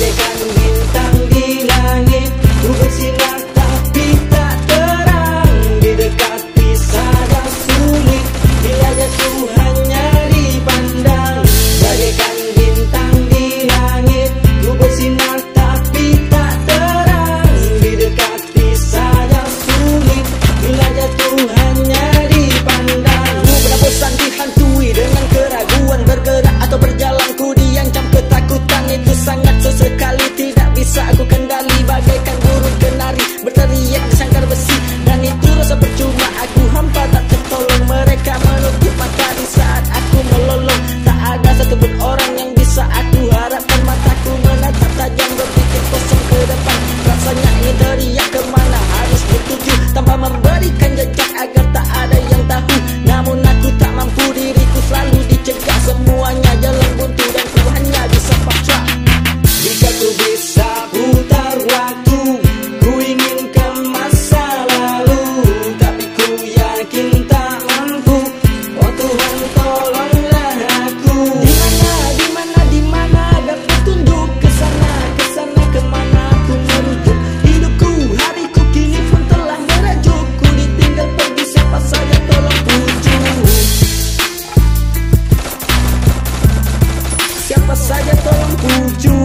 bagaikan bintang di langit. Ku bersinar tapi tak terang, didekati saja sulit, bila jatuh hanya dipandang. Bagaikan bintang di langit, ku bersinar tapi tak terang, didekati saja sulit, bila jatuh hanya dipandang. Ku pernah bosan dihantui dengan keraguan, bergerak atau berjalan ku diancam ketakutan. Itu sangat sesekali tidak bisa aku kendali, bagaikan burung kenari berteriak di sangkar besi. Dan itu rasa percuma, aku hampa tak tertolong. Mereka menutup mata di saat aku melolong. Tak ada satupun orang yang bisa aku harapkan. Mataku menatap tajam, berpikir kosong ke depan. Rasanya ingin teriak kemana harus bertuju, tanpa memberikan jejak agar tak ada yang tahu. Namun aku tak mampu, diriku selalu dicegah. Semuanya jalan buntu dan ku hanya bisa pasrah. Jika ku bisa putar waktu, ku ingin ke masa lalu, tapi ku yakin tak mampu. Oh Tuhan, tolonglah aku. Di mana ada petunjuk, ke sana kemana aku merujuk. Hidupku, hariku kini pun telah merajuk. Ku ditinggal pergi, siapa saja tolong puju. Siapa saja tolong puju.